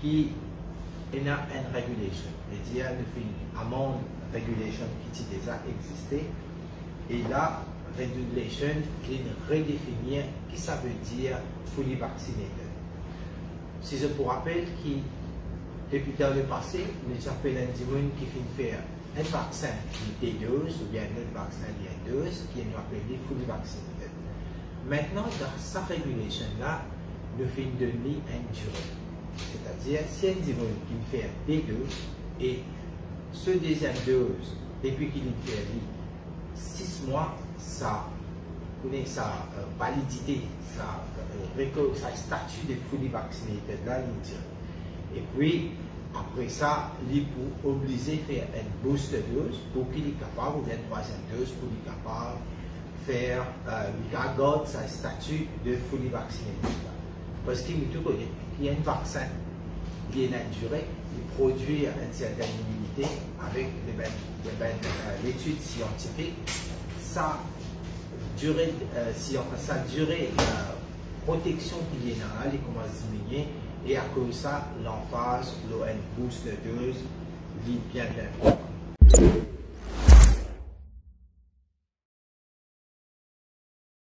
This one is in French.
qui est une régulation. C'est-à-dire, une amende regulation qui déjà existé. Et la regulation qui redéfinir qui ça veut dire fully vaccinated. Si je vous rappelle que depuis dans le passé, nous appelons des gens qui finissent faire un vaccin qui est T2 ou bien un autre vaccin qui est T2 qui est appelé fully vaccinated. Maintenant, dans sa régulation là, nous finissons donner une durée. C'est-à-dire, si un gens qui fait T2 et ce deuxième dose, depuis qu'il fait 6 mois, ça connaît sa validité, sa statut de fully vaccinated là, et puis après ça, il peut obliger à faire une booster dose pour qu'il est capable, ou une troisième dose pour qu'il est capable de faire, il garde sa statut de fully vaccinated. Parce qu'il y a un vaccin qui est naturel, il produit une certaine immunité avec l'étude scientifique. Sa durée protection qui est là, il commence à diminuer et à cause de ça, l'emphase, l'ON boost de dose, lit bien.